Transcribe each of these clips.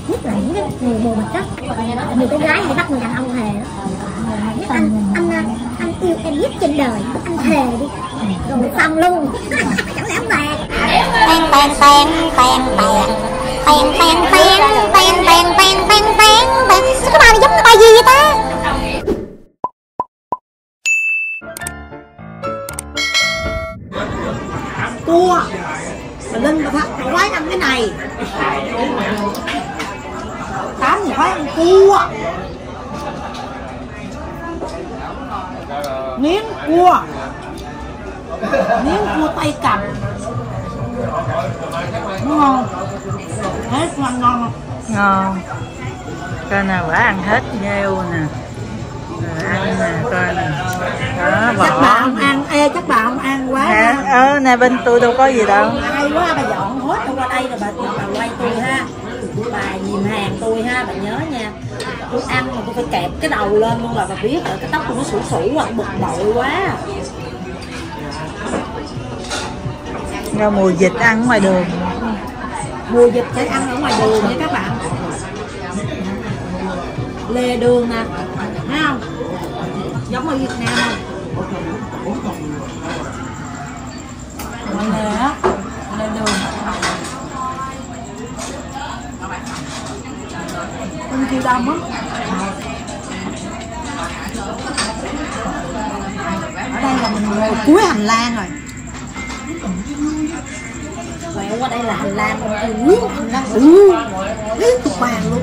nhất là những cái người mù mịt đó, nhiều cái gái hay bắt người đàn ông thề đó, anh yêu em nhất trên đời, anh thề đi, rồi xong luôn. Chẳng lẽ ông bà cái bài này giống cái bài gì vậy ta? Cua mà Linh mà phải khoái ăn cái này. Tám thì khoái ăn cua, miếng cua tay cầm, đúng không? Hết ăn ngon không? Ngon. Coi nè, quả ăn hết nghêu nè, rồi ăn nè, coi nè, đó bỏ. Chắc bà không ăn, chắc bà không ăn quá. Nè bên tôi đâu có gì đâu. Hay quá, bà dọn hết tôi qua đây rồi bà quay tôi ha, bà dìm hàng tôi ha, bà nhớ nha. Tôi ăn mà tôi phải kẹp cái đầu lên luôn là bà biết rồi, cái tóc tôi nó sủ hoặc bực bội quá. Rồi mùa dịch ăn ngoài đường. Mùa dịch sẽ ăn ở ngoài đường nha các bạn. Lề đường nè, thấy không? Giống ở Việt Nam không? Ngoài lề á, lề đường. Con kêu đông á. Ở đây là mình ngồi cuối hành lang rồi. Quẹo qua đây là hành lang mình đang liên tục bàn luôn.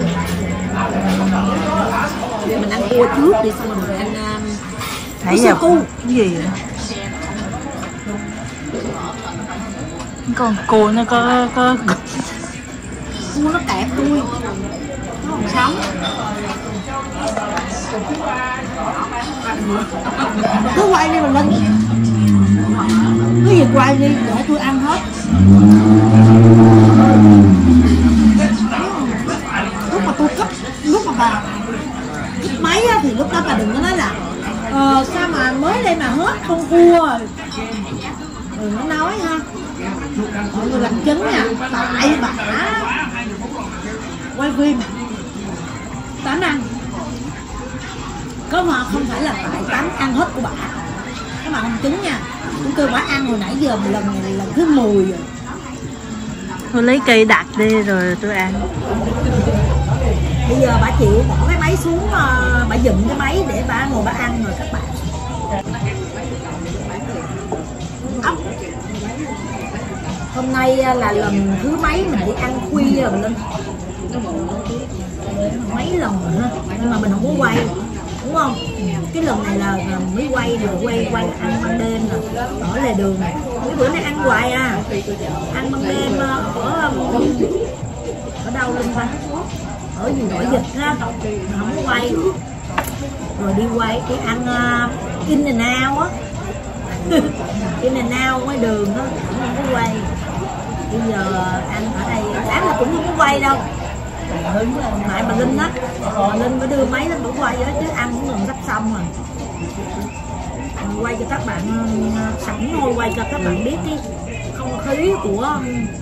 Bây mình ăn cua trước đi, xong rồi mình ăn nãy giờ cái gì vậy? Con cua nó có cua nó kẹp tôi, nó không sống. Cứ quay đi mà Linh, cái gì quay đi để tôi ăn hết. Lúc mà bà cúp máy á, thì lúc đó bà đừng có nói là sao mà mới đây mà hết con cua rồi, đừng có nói ha. Mọi người làm chứng nha, tại bà quay phim Tám ăn, có mà không phải là tại Tám ăn hết của bà, các bạn không chứng nha. Chúng tôi bà ăn hồi nãy giờ một lần này lần thứ 10 rồi. Tôi lấy cây đặt đi rồi tôi ăn. Bây giờ bà chịu bỏ cái máy xuống, bà dựng cái máy để bà ngồi bà ăn rồi các bạn. Hôm nay là lần thứ mấy mình đi ăn khuya rồi Linh, mấy lần rồi ha, nhưng mà mình không có quay, đúng không? Cái lần này là mới quay rồi, quay ăn ban đêm rồi ở lề đường này. Cái bữa nay ăn hoài à, ăn ban đêm ở đâu Linh ta, ở gì nổi dịch á, không có quay rồi đi quay cái ăn In and Out á. In and Out ngoài đường á, không có quay. Bây giờ ăn ở đây sáng là cũng không có quay đâu, tại bà Linh á, bà Linh mới đưa máy lên đủ quay đó, chứ ăn cũng gần sắp xong rồi. Quay cho các bạn sẵn thôi, quay cho các bạn biết cái không khí của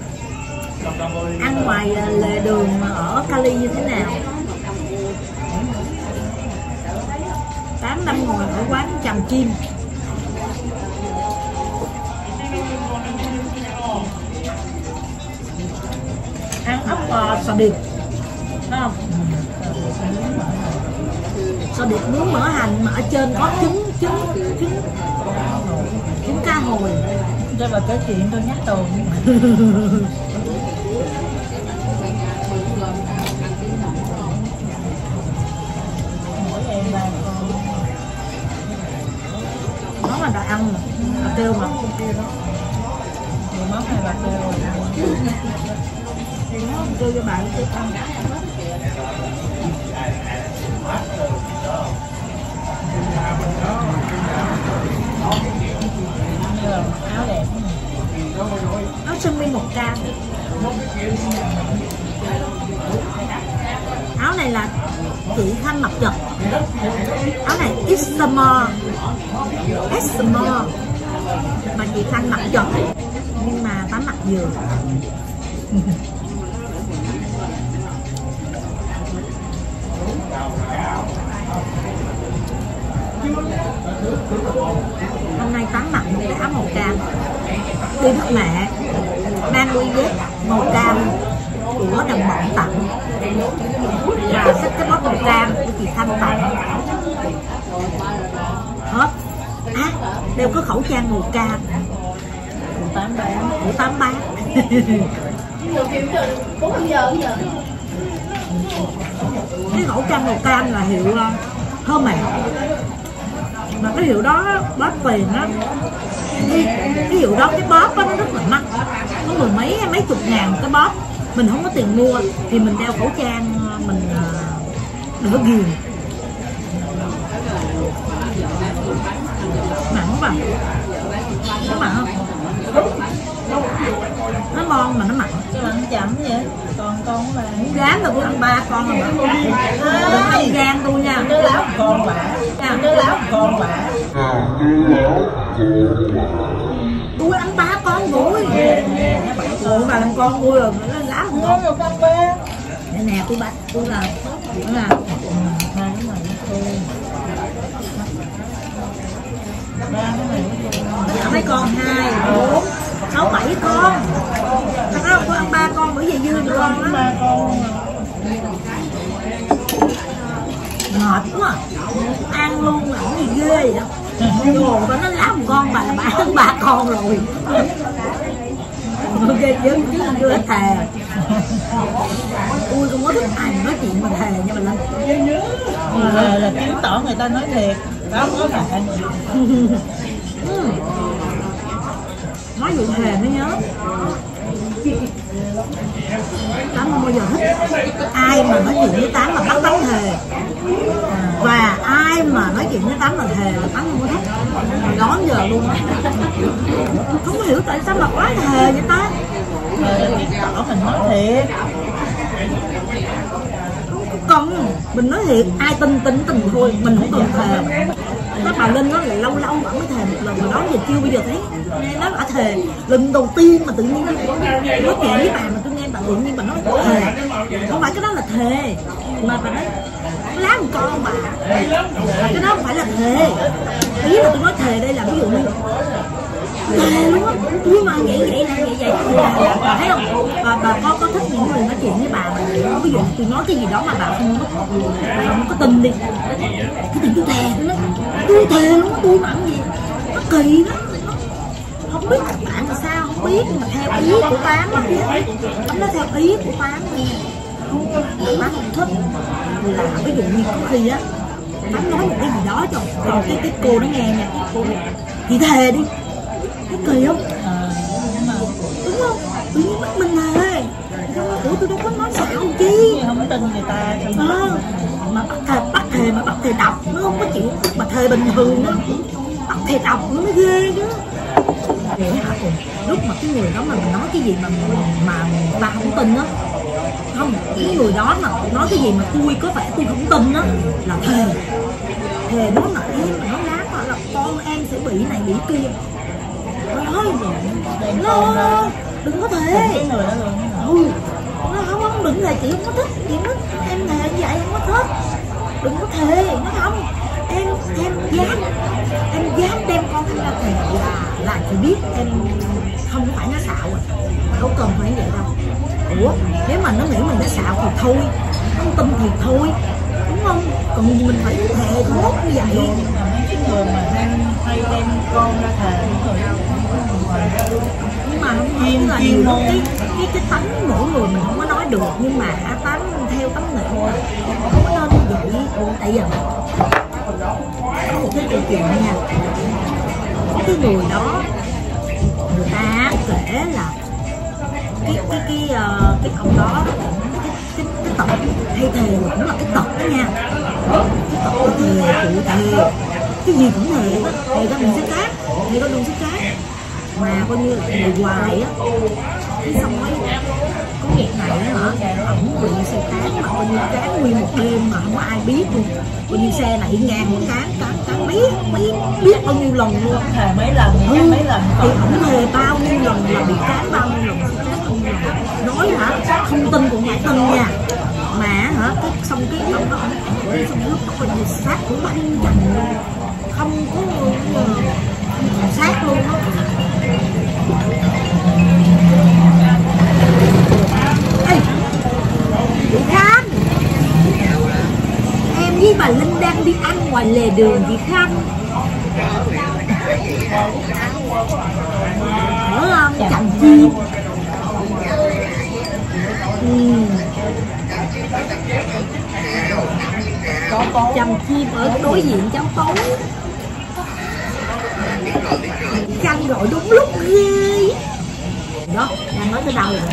ăn ngoài lề đường ở Cali như thế nào. 8 năm ngồi ở quán Tràm Chim. Ăn ốc sò điệp, thấy không? Sò điệp nướng mỡ hành mà ở trên có trứng cá hồi. Cho bà kể chuyện tôi nhắc tuần. Món là đã ăn rồi, bà kêu mà không kêu đó. Rồi món này bà kêu rồi ăn. Thì nó kêu cho bạn tôi ăn. Áo đẹp. Áo sơ mi 1K. Áo này là chị Thanh mặc chật. Áo này it's summer, mà chị Thanh mặc chật nhưng mà Tám mặc vừa. Hôm nay tắm mặc một cái áo màu cam, đi mất mẹ, mang đôi dép màu cam của đồng bọn tặng, và xách cái bóp màu cam của chị Thanh tặng. Hết. Đeo có khẩu trang màu cam của 8 bán. Cái khẩu trang màu cam là hiệu Hermes, mà cái hiệu đó bóp tiền á, cái hiệu đó cái bóp đó, nó rất là mắc, nó mười mấy chục ngàn cái bóp. Mình không có tiền mua thì mình đeo khẩu trang mình đỡ ghiền. Mặn không bà? Nó mặn không? Nó ngon mà nó mặn. Ăn chậm vậy. Còn con là gán là tôi ăn 3 con rồi mà. Đừng ăn gan tôi nha. đứa láo con bả. Đứa láo con bả. Tôi ăn 3 con rồi. Ủa bà làm con tôi rồi nó láo không con? Con bé. Nè tôi bắt tôi là mấy con 2, 4, 6, 7 con. Thật ra tôi ăn 3 con bởi vì dư được con á. Ngọt quá. Ăn luôn là cái gì ghê vậy đó. Ồ, bà nó lá một con bà là bà ăn 3 con rồi. Ok chứ chứ ăn chưa hết thề. Tôi không có thích ai nói chuyện mà thề nha mình Linh. Là chứng tỏ người ta nói thiệt. Đó có bạn. Nói vụ thề mới nhớ. Tám không bao giờ thích ai mà nói chuyện với Tám mà bắt thề, và ai mà nói chuyện với Tám là thề là Tám không có thích. Đó giờ luôn á. Không hiểu tại sao mà quá thề vậy ta. Chứng tỏ mình nói thiệt. Không, mình nói thiệt, ai tin thôi, mình không cần thề. Các bà Linh nó là lâu bà mới thề một lần, mà đó giờ chưa bao giờ thấy nó đã thề. Lần đầu tiên mà tự nhiên nó nói chuyện với bà mà tôi nghe bà tự nhiên bà nói thề. Không phải cái đó là thề, mà bà nói lá một con bà. Cái đó không phải là thề. Ý là tôi nói thề đây là ví dụ như thề luôn á, tôi mà vậy bà thấy không? Bà có thích những người nói chuyện với bà mà ví dụ tôi nói cái gì đó mà bà không có tin đi, cái tình tôi thề tôi thề luôn á, tôi mà ăn gì nó kỳ lắm. Không biết các bạn là sao không biết, nhưng mà theo ý của Tám á, nó theo ý của Tám nha. Tám không thích là ví dụ như có khi á Tám nói một cái gì đó cho cái cô nó nghe nha, cô chị thề đi, cái kỳ không? Đúng không? Tự nhiên bắt mình thề. Ủa tôi đâu có nói xạo chi, Không có tin người ta. mà bắt thề độc nó không có chịu, mà thề bình thường đó bắt thề độc nó mới ghê chứ. Vậy hả? Lúc mà cái người đó mà mình nói cái gì mà bà không tin á, không, cái người đó mà nói cái gì mà tôi có vẻ tôi không tin á là thề nó nãy mà nó lát mà là con em sẽ bị này bị kia. Nói rồi đừng có thề. Nó không đừng là chị không có thích, chị thích em thề như vậy không có thích, đừng có thề. Nó không, em dám đem con em ra thề là chị biết em không phải nó xạo rồi, không cần phải vậy đâu. Ủa nếu mà nó nghĩ mình nó xạo thì thôi, không tin thì thôi, đúng không? Còn mình phải thề tốt như vậy. Cái người mà hay đem con ra thề nhưng mà không chuyên là nhiều cái tánh mỗi người mình không có nói được, nhưng mà tánh theo tánh nghệ thôi không có nên như vậy. Tại giờ có một cái câu chuyện nha, có cái người đó người ta kể là cái ông đó cái tật hay thề cũng là cái tật đó nha, cái tật thề cụ thề cái gì cũng thề đó, thề ra mình sẽ cát, thề ra đường sẽ cát, mà coi như là người hoài á. Cái xong ấy có một ngày á hả, ổng bị xe cán mà coi như cán nguyên một đêm mà không có ai biết luôn, coi như xe này ngang một cán biết bao nhiêu lần luôn, thề mấy lần thì ổng thề bao nhiêu lần là bị cán bao nhiêu lần, nói hả không tin cũng phải tin nha. Mà hả cái xong cái ông đó ổng xong lúc đó coi như sát cũng bắn chành luôn, không có sát luôn đó. Ê, chị Khanh, em với bà Linh đang đi ăn ngoài lề đường chị Khanh. Nhớ không? Chậm chim. Chầm chim ở đối diện cháu Tố. Khanh gọi đúng lúc ghê. Đó, đang nói tới đâu rồi?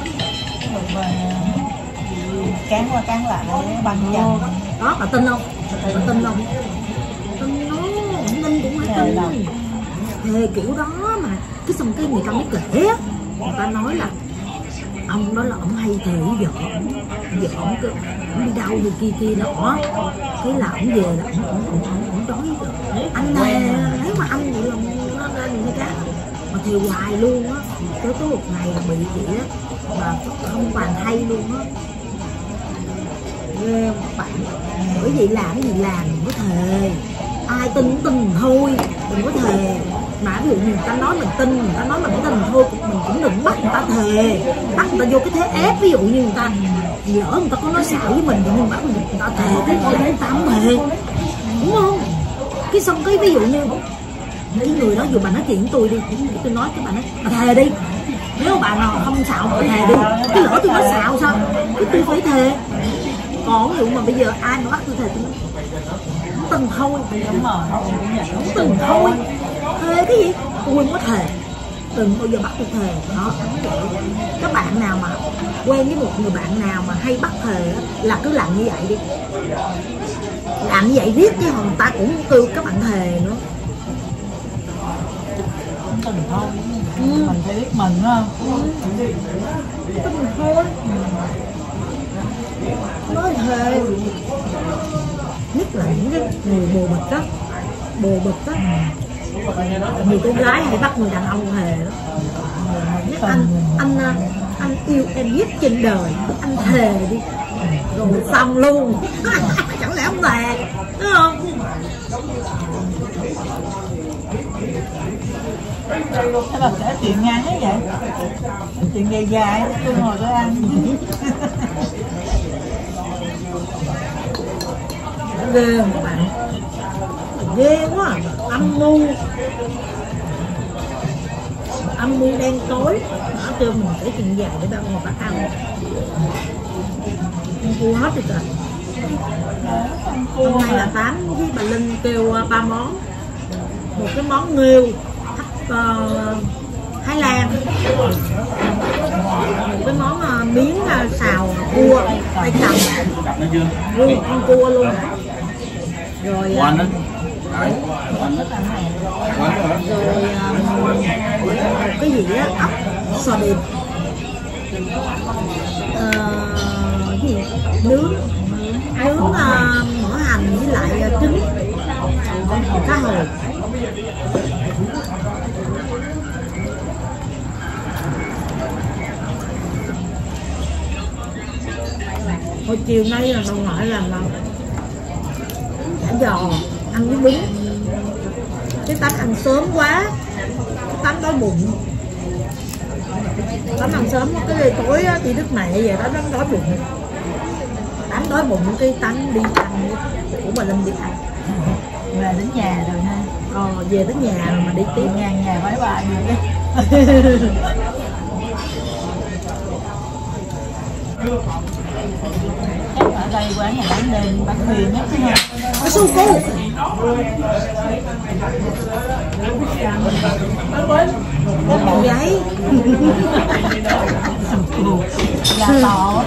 Cán qua cán lại bằng chân. Đó, bà tin không? Bà tin không? Tin nó, Ninh cũng phải tin. Thề kiểu đó mà. Cái xong cái người ta mới kể á. Người ta nói là ông đó là ông hay thề với vợ ông cứ ông đi đâu rồi kia đó, thế là ông về là ông nói với vợ anh này nếu mà anh vậy là nó nên như thế mà thề hoài luôn á, tới một ngày là bị vậy á mà không còn hay luôn á. Ghê không bạn? Bởi vậy làm cái gì làm đừng có thề, ai tin cũng tin thôi, đừng có thề. Mà ví dụ người ta nói mình tin, người ta nói mình tin thôi, mình cũng đừng bắt người ta thề, bắt người ta vô cái thế ép. Ví dụ như người ta lỡ người ta có nói xạo với mình nhưng bắt người ta thề, cái người ta không thề, đúng không? Cái xong cái ví dụ như cái người đó dù bà nói chuyện với tôi đi, tôi nói cái bà nói bà thề đi, nếu bà nào không xạo bà thề đi, cái lỡ tôi nói xạo sao cái tôi phải thề. Còn ví dụ mà bây giờ ai mà bắt tôi thề tôi nói từng thôi, không từng thôi, thề cái gì tôi không có thề, đừng bao giờ bắt tôi thề. Đó, các bạn nào mà quen với một người bạn nào mà hay bắt thề là cứ làm như vậy đi, làm như vậy riết chứ người ta cũng kêu các bạn thề nữa. Từng thôi, mình phải biết mình đúng không? Từng thôi, nói thề, nhất là những cái người bồ bịch đó, người con gái hay bắt người đàn ông thề đó. Nhất anh yêu em nhất trên đời, anh thề đi, rồi xong luôn. Chẳng lẽ ông thề, đúng không? Thế bà kể chuyện ngắn ấy vậy, chuyện dài dài tôi ngồi tôi ăn. Ghê không các bạn? Ghê quá à. Âm mưu đen tối. Nó kêu mình kể chuyện dài để đâu mà bắt ăn. Ăn cua hết rồi trời. Hôm nay là Tám với bà Linh kêu 3 món. Một cái món nghêu Thái Lan, một cái món miếng xào cua tay cầm luôn, con cua luôn, rồi cái gì á, ốc sò điệp, gì nướng mỡ hành với lại trứng cá hồi. Hồi chiều nay là bà ngoại làm chả giò ăn với bún. Cái Tám ăn sớm quá, cái Tám đói bụng. Tám ăn sớm cái tối đi Đức Mẹ về đó nó đói bụng. Tám đói bụng cái Tám đi ăn của bà Linh đi ăn. Về đến nhà rồi ha. Về đến nhà rồi mà đi tiếp. Nhà bye bye gì đó. Chắc ở đây quán nhà bán đêm bán huyền nhất ha. Có su cô. Có một giấy. Gà to.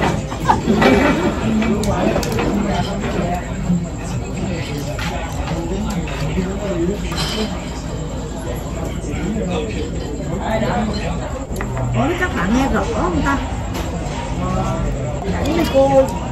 Nói các bạn nghe rõ không ta? Đấy cô.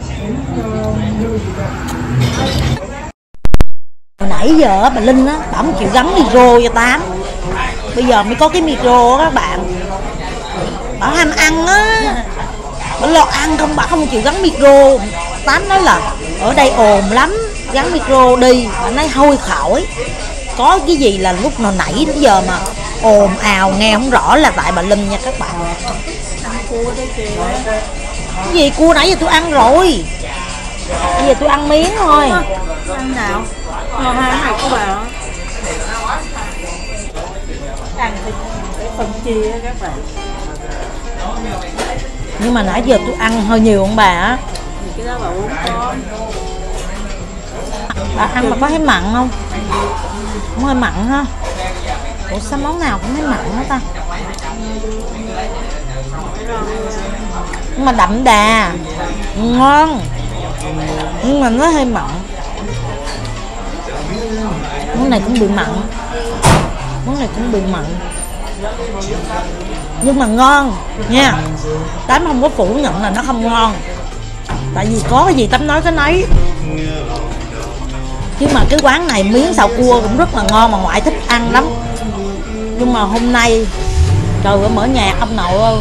Hồi nãy giờ bà Linh á, bà không chịu gắn micro cho Tám. Bây giờ mới có cái micro á các bạn. Bà ham ăn á, bà lo ăn không, bà không chịu gắn micro. Tám nói là ở đây ồn lắm, gắn micro đi. Bà nói thôi khỏi. có cái gì là lúc nào nãy đến giờ mà ồn ào nghe không rõ là tại bà Linh nha các bạn. Cái gì cua nãy giờ tôi ăn rồi, bây giờ tôi ăn miếng thôi. Ăn nào? Hai này của bà ăn thì phải phân chia các bạn. Nhưng mà nãy giờ tôi ăn hơi nhiều không bà á? Cái đó bà uống thôi. Bà ăn mà có thấy mặn không? Cũng hơi mặn ha. Ủa sao món nào cũng thấy mặn hết ta? Nhưng mà đậm đà, ngon. Nhưng mà nó hơi mặn. Món này cũng bị mặn. Món này cũng bị mặn. Nhưng mà ngon nha. Tám không có phủ nhận là nó không ngon. Tại vì có cái gì Tám nói cái nấy. Nhưng mà cái quán này miếng xào cua cũng rất là ngon mà ngoại thích ăn lắm. Nhưng mà hôm nay trời ơi mở nhạc ông nội ơi.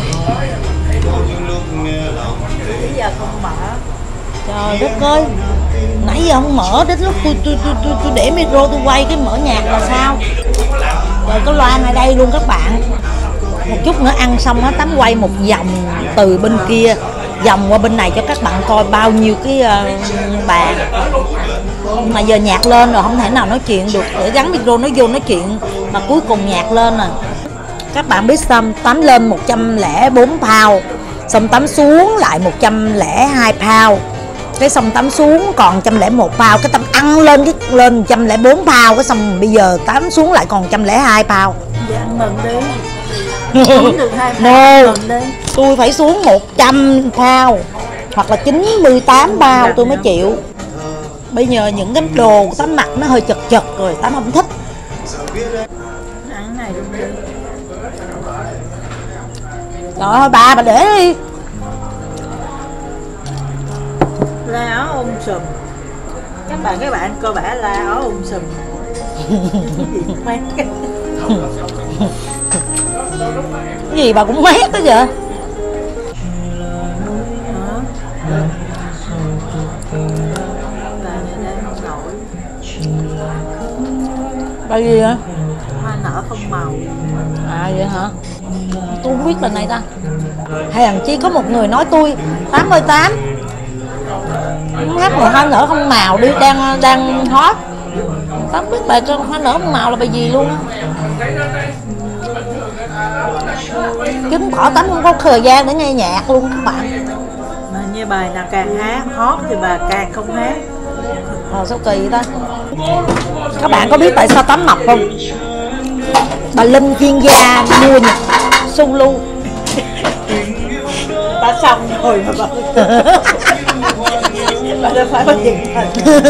Bây giờ không mở. Trời đất ơi. Nãy giờ không mở, đến lúc tôi để micro tôi quay cái mở nhạc là sao? Rồi có loa ở đây luôn các bạn. Một chút nữa ăn xong á Tám quay một vòng từ bên kia vòng qua bên này cho các bạn coi bao nhiêu cái bàn. Nhưng mà giờ nhạc lên rồi không thể nào nói chuyện được, để gắn micro nó vô nói chuyện mà cuối cùng nhạc lên à. Các bạn biết xong Tám lên 104 pound, xong Tám xuống lại 102 pound, cái xong Tám xuống còn 101 pound, cái Tám ăn lên cái lên 104 pound, cái xong bây giờ Tám xuống lại còn 102 pound. Dạ ăn mừng đi. No, tôi phải xuống 100 pound hoặc là 98 pound tôi mới chịu. Bây giờ những cái đồ Tám mặc nó hơi chật chật rồi, Tám không thích. Ăn này luôn đi. Trời ơi bà để đi. La áo sùm. Các bạn coi bả la áo sùm. Cái gì bà cũng mét đó vậy? Bà gì hả? Hoa nở không màu. À vậy hả? Tôi không biết lần này ta. Hay thằng chi có một người nói tôi 88 hát một hoa nở không màu đi, đang hot. Tám biết bài cho hoa nở không màu là bài gì luôn á. Chứng tỏ Tám không có thời gian để nghe nhạc luôn các bạn. Mà như bài nào càng hát hot thì bà càng không hát. Sao kỳ vậy ta? Các bạn có biết tại sao Tám mập không? Bà Linh chuyên gia mua nhạc solo. Ta xong rồi mà bà. Bà đã phải có chuyện thật.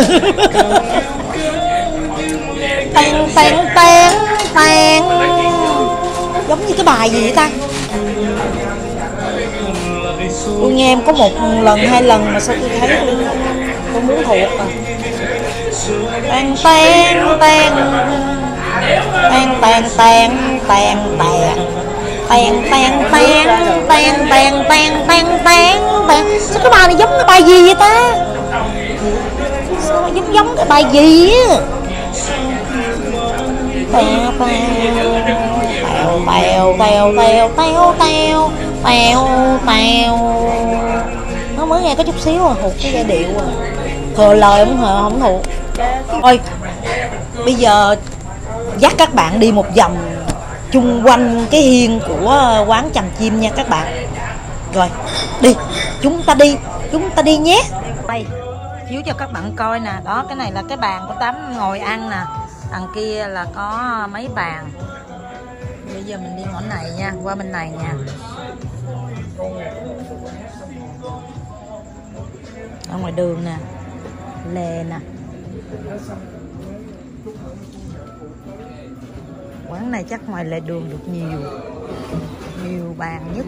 Tàn tàn tàn tàn. Giống như cái bài gì vậy ta? Tôi nghe em có một lần hai lần mà sao tôi thấy tôi muốn thuộc à. Tàn tàn tàn tàn tàn tàn tàn tàn tàn tàn tàn tàn tàn tàn tàn tàn. Sao cái bài này giống cái bài gì vậy ta? Sao nó giống cái bài gì á? Tèo tèo tèo tèo tèo tèo tèo tèo. Nó mới nghe có chút xíu à, hụt cái giai điệu à. Thừa lời không thuộc. Thôi bây giờ dắt các bạn đi một vòng chung quanh cái hiên của quán Chằm Chim nha các bạn. Rồi đi, chúng ta đi nhé. Đây chiếu cho các bạn coi nè. Đó, cái này là cái bàn của Tám ngồi ăn nè. Đằng kia là có mấy bàn. Bây giờ mình đi ngõ này nha, qua bên này nha. Ở ngoài đường nè, lề nè. Quán này chắc ngoài lề đường được nhiều bàn nhất.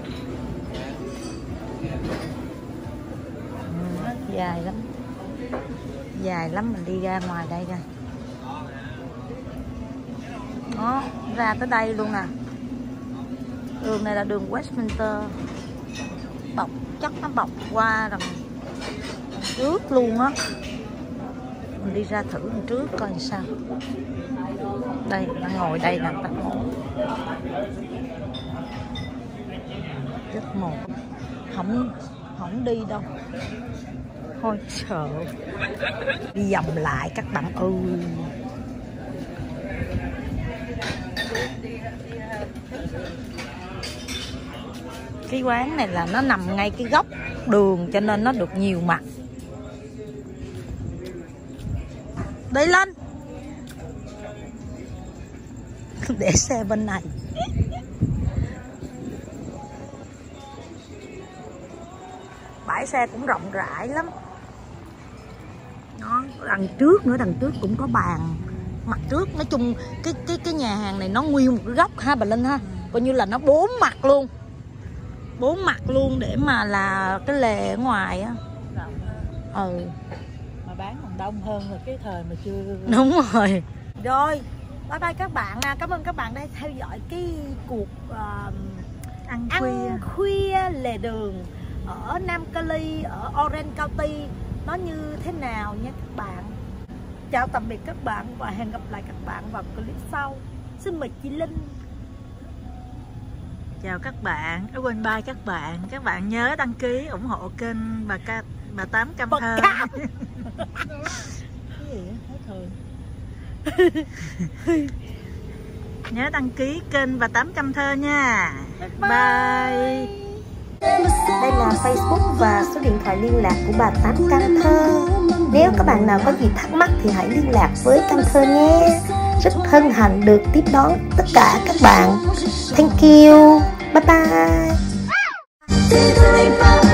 Dài lắm mình đi ra ngoài đây coi. Đó, ra tới đây luôn nè. Đường này là đường Westminster. Bọc, chắc nó bọc qua đằng trước luôn á. Mình đi ra thử đằng trước coi sao. Đây, nó ngồi đây nè, ta ngồi. Rất một. Không đi đâu. Thôi sợ. Đi vòng lại các bạn ơi. Cái quán này là nó nằm ngay cái góc đường cho nên nó được nhiều mặt. Đi lên. Để xe bên này. Bãi xe cũng rộng rãi lắm. Nó đằng trước nữa, đằng trước cũng có bàn. Mặt trước nói chung cái nhà hàng này nó nguyên một cái góc ha bà Linh ha. Coi như là nó 4 mặt luôn. 4 mặt luôn để mà là cái lề ở ngoài á. Ừ. Mà bán còn đông hơn là cái thời mà chưa. Đúng rồi. Rồi, bye bye các bạn. Cảm ơn các bạn đã theo dõi cái cuộc Ăn khuya lề đường ở Nam Cali, ở Orange County nó như thế nào nha các bạn. Chào tạm biệt các bạn và hẹn gặp lại các bạn vào clip sau. Xin mời chị Linh. Chào các bạn, quên bye các bạn. Các bạn nhớ đăng ký ủng hộ kênh bà Tám Cam Thơ. Cái gì á, thôi. Nhớ đăng ký kênh bà Tám Cam Thơ nha. Bye. Đây là Facebook và số điện thoại liên lạc của bà Tám Cam Thơ. Nếu các bạn nào có gì thắc mắc thì hãy liên lạc với Cam Thơ nhé. Rất hân hạnh được tiếp đón tất cả các bạn. Thank you. Bye bye.